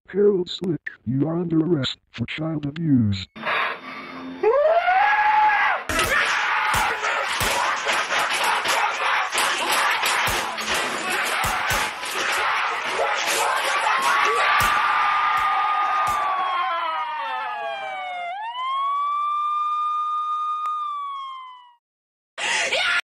Harold Slick, you are under arrest for child abuse.